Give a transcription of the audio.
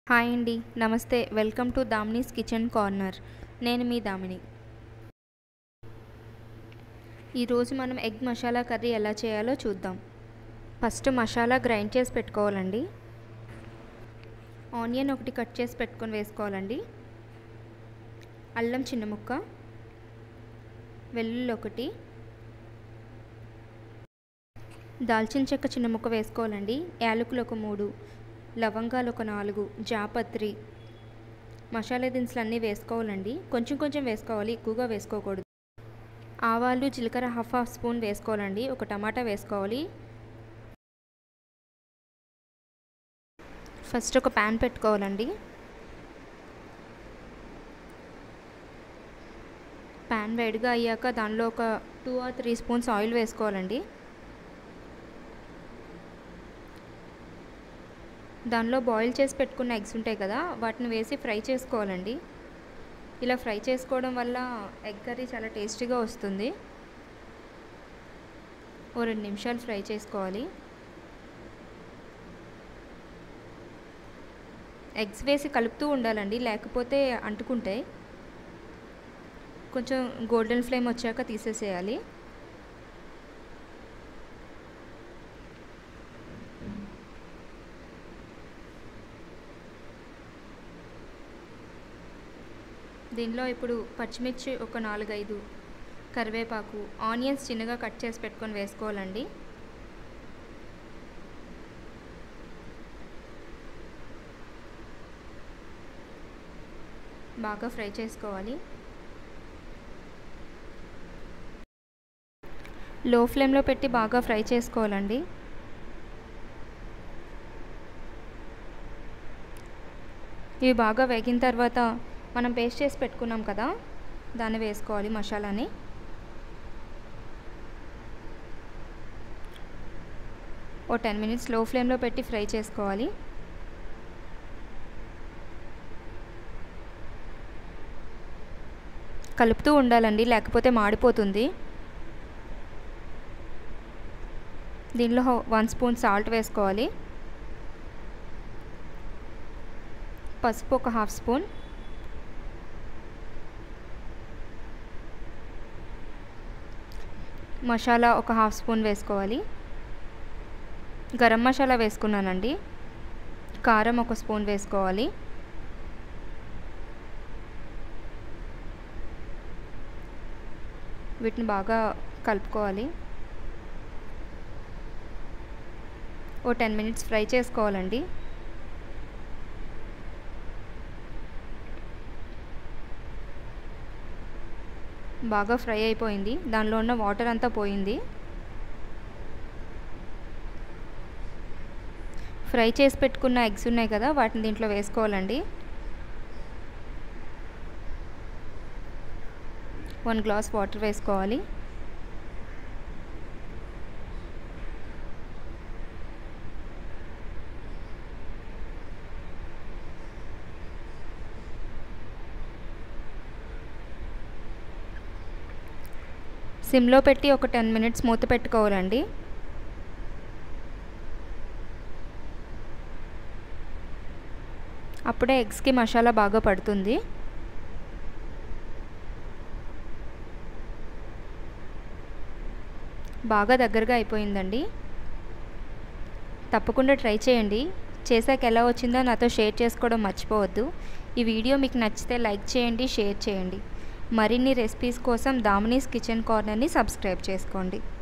Hi అండి. నమస్తే. Welcome to Damini's kitchen corner. నేను మీ దామిని. ఈరోజు మనం ఎగ్ మసాలా కర్రీ ఎలా చేయాలో చూద్దాం. ఫస్ట్ మసాలా గ్రైండ్ చేసి పెట్టుకోవాలండి. ఆనియన్ ఒకటి కట్ చేసి పెట్టుకొని వేసుకోవాలండి. అల్లం చిన్న ముక్క, వెల్లుల్లి ఒకటి, దాల్చిన చెక్క చిన్న ముక్క వేసుకోవాలండి. యాలకులు ఒక 3, లవంగాలు ఒక 4, జాపత్రి, మసాలా దినుసులు అన్నీ వేసుకోవాలండి. కొంచెం కొంచెం వేసుకోవాలి, ఎక్కువగా వేసుకోకూడదు. ఆవాలు, జీలకర్ర హాఫ్ స్పూన్ వేసుకోవాలండి. ఒక టమాటా వేసుకోవాలి. ఫస్ట్ ఒక ప్యాన్ పెట్టుకోవాలండి. ప్యాన్ వేడిగా అయ్యాక దానిలో ఒక 2 or 3 స్పూన్స్ ఆయిల్ వేసుకోవాలండి. దానిలో బాయిల్ చేసి పెట్టుకున్న ఎగ్స్ ఉంటాయి కదా, వాటిని వేసి ఫ్రై చేసుకోవాలండి. ఇలా ఫ్రై చేసుకోవడం వల్ల ఎగ్ కర్రీ చాలా టేస్టీగా వస్తుంది. ఓ 2 నిమిషాలు ఫ్రై చేసుకోవాలి. ఎగ్స్ వేసి కలుపుతూ ఉండాలండి, లేకపోతే అంటుకుంటాయి. కొంచెం గోల్డెన్ ఫ్లేమ్ వచ్చాక తీసేసేయాలి. దీనిలో ఇప్పుడు పచ్చిమిర్చి ఒక 4-5, కరివేపాకు, ఆనియన్స్ చిన్నగా కట్ చేసి పెట్టుకొని వేసుకోవాలండి. బాగా ఫ్రై చేసుకోవాలి. లో ఫ్లేమ్లో పెట్టి బాగా ఫ్రై చేసుకోవాలండి. ఇవి బాగా వేగిన తర్వాత మనం పేస్ట్ చేసి పెట్టుకున్నాం కదా, దాన్ని వేసుకోవాలి మసాలాని. ఓ 10 minutes లో ఫ్లేమ్లో పెట్టి ఫ్రై చేసుకోవాలి. కలుపుతూ ఉండాలండి, లేకపోతే మాడిపోతుంది. దీనిలో 1 స్పూన్ సాల్ట్ వేసుకోవాలి. పసుపు ఒక హాఫ్ స్పూన్, మసాలా ఒక హాఫ్ స్పూన్ వేసుకోవాలి. గరం మసాలా వేసుకున్నానండి. కారం ఒక స్పూన్ వేసుకోవాలి. వీటిని బాగా కలుపుకోవాలి. ఓ 10 minutes ఫ్రై చేసుకోవాలండి. బాగా ఫ్రై అయిపోయింది, దానిలో ఉన్న వాటర్ అంతా పోయింది. ఫ్రై చేసి పెట్టుకున్న ఎగ్స్ ఉన్నాయి కదా, వాటిని దీంట్లో వేసుకోవాలండి. 1 గ్లాస్ వాటర్ వేసుకోవాలి. సిమ్లో పెట్టి ఒక 10 minutes మూత పెట్టుకోవాలండి. అప్పుడే ఎగ్స్కి మసాలా బాగా పడుతుంది. బాగా దగ్గరగా అయిపోయిందండి. తప్పకుండా ట్రై చేయండి. చేశాక ఎలా వచ్చిందో నాతో షేర్ చేసుకోవడం మర్చిపోవద్దు. ఈ వీడియో మీకు నచ్చితే లైక్ చేయండి, షేర్ చేయండి. మరిన్ని రెసిపీస్ కోసం దామినీస్ కిచెన్ కార్నర్ని సబ్స్క్రైబ్ చేసుకోండి.